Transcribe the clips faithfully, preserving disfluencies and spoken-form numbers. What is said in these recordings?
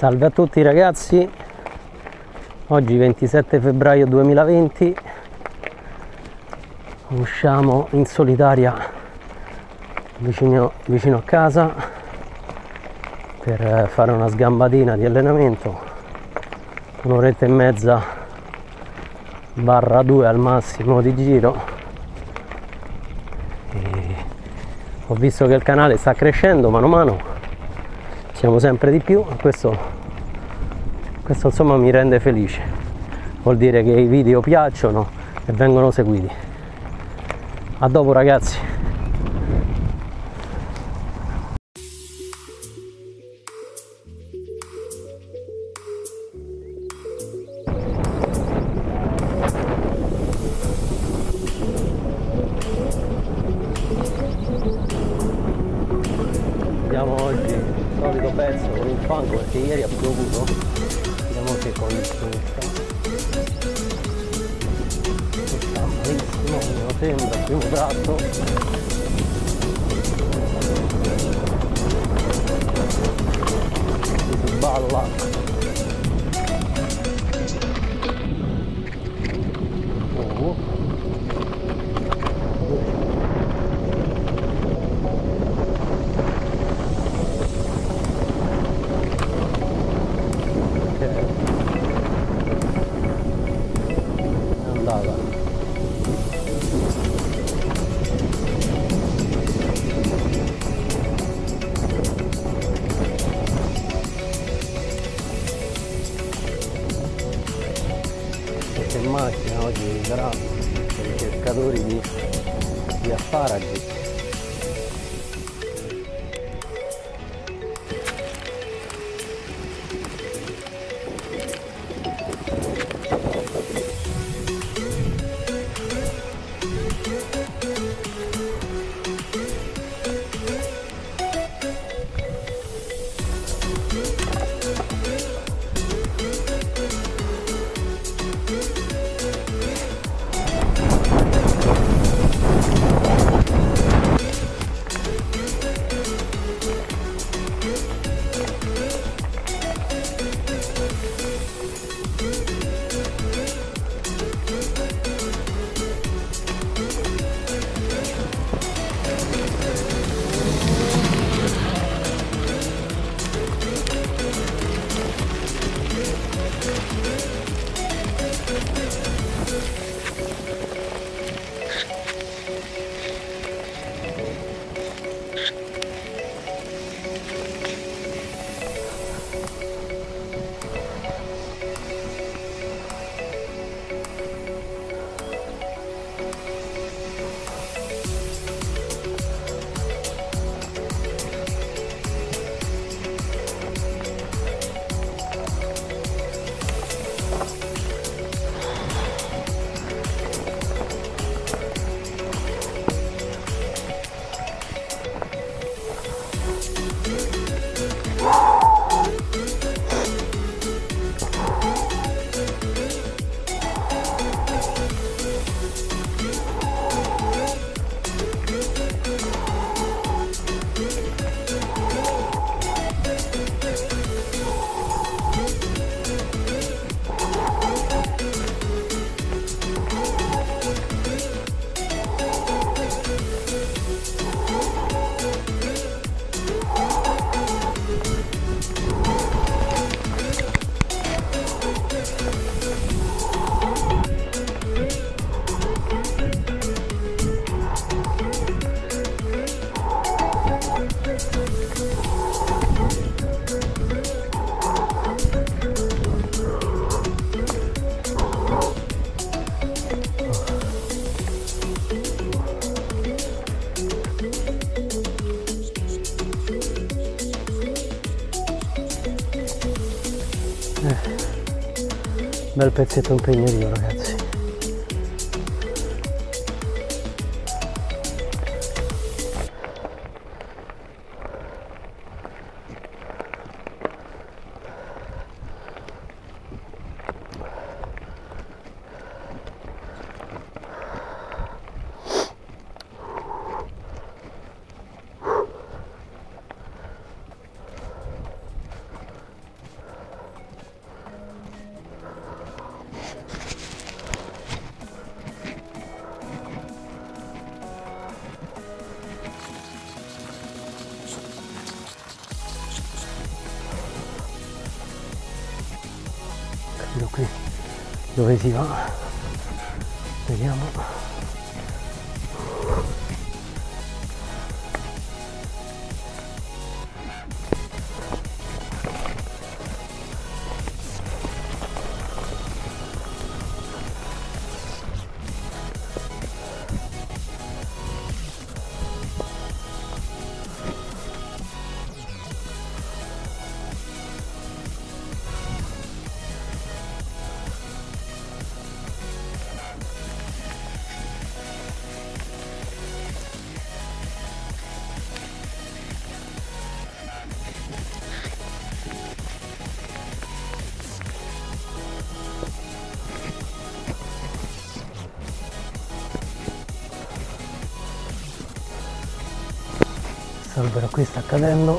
Salve a tutti ragazzi, oggi ventisette febbraio duemilaventi, usciamo in solitaria vicino, vicino a casa per fare una sgambatina di allenamento, un'oretta e mezza barra due al massimo di giro. E ho visto che il canale sta crescendo mano a mano, siamo sempre di più, questo, questo insomma mi rende felice, vuol dire che i video piacciono e vengono seguiti. A dopo ragazzi. Andiamo oggi solito pezzo con il fango perché ieri ha piovuto, vediamo che condizioni sta. Sta malissimo, me lo sembra, il primo tratto. Si balla. Oh. Questa in macchina oggi sarà per i cercatori di, di asparagi. Bel pezzetto impegnativo ragazzi. qui dove si va, vediamo. L'albero qui sta cadendo.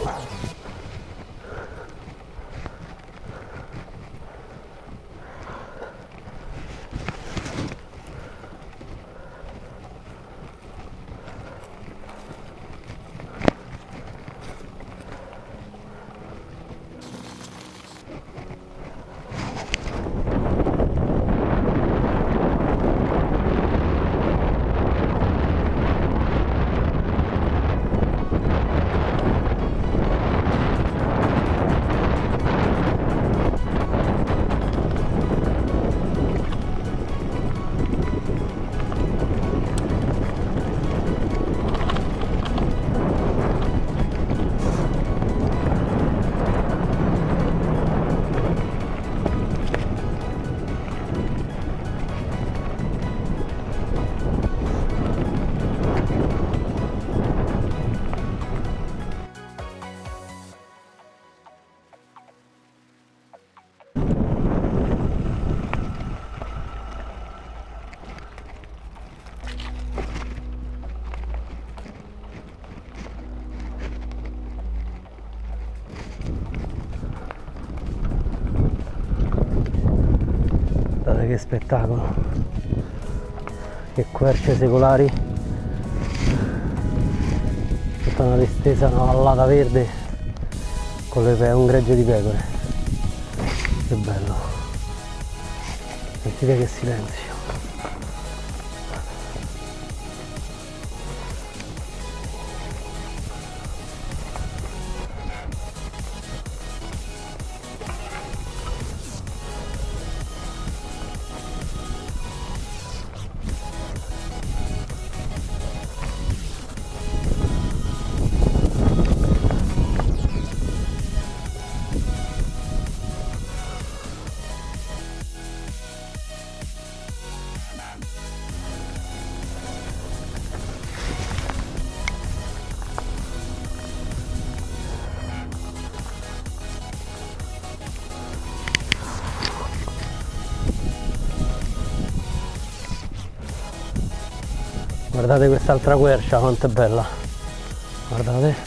Guardate che spettacolo, che querce secolari, tutta una distesa, una vallata verde con le pe- un gregge di pecore. Che bello, sentite che silenzio. Guardate quest'altra quercia quanto è bella, guardate.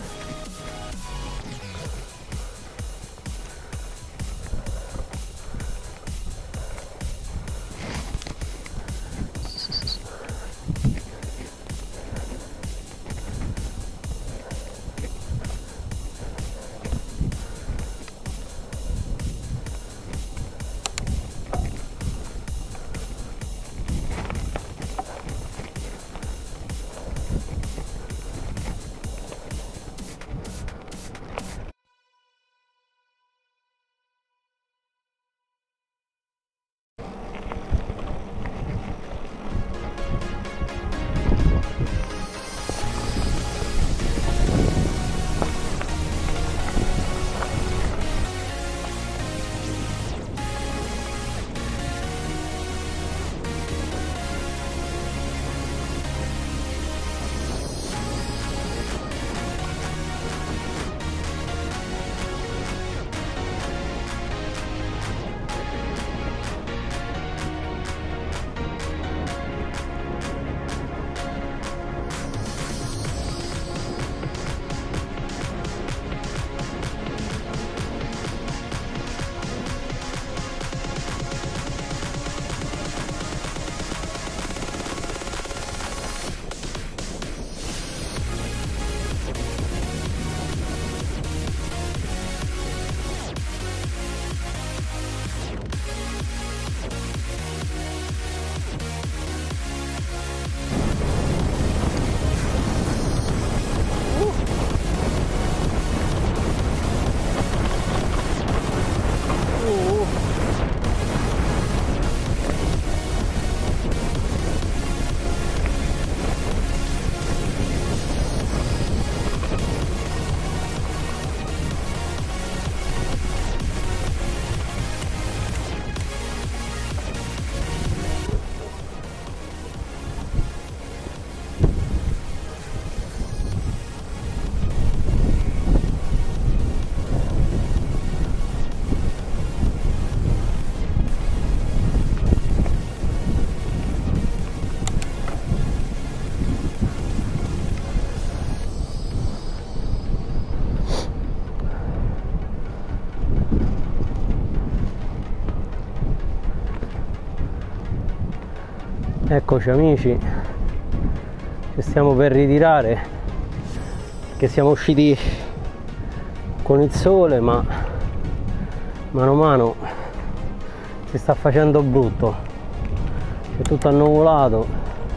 Eccoci amici, ci stiamo per ritirare perché siamo usciti con il sole, ma mano a mano si sta facendo brutto, è tutto annuvolato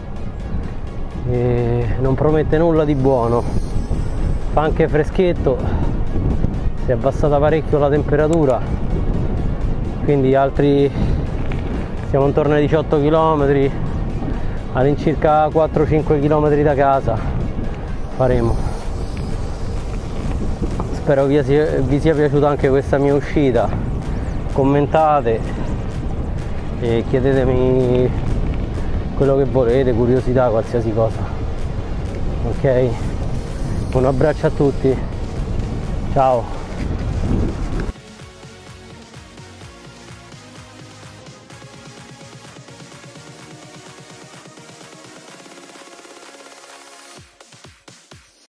e non promette nulla di buono. Fa anche freschetto, si è abbassata parecchio la temperatura, quindi altri siamo intorno ai diciotto chilometri, all'incirca quattro cinque chilometri da casa faremo. Spero vi sia, vi sia piaciuta anche questa mia uscita, commentate e chiedetemi quello che volete, curiosità, qualsiasi cosa. Ok? Un abbraccio a tutti, ciao!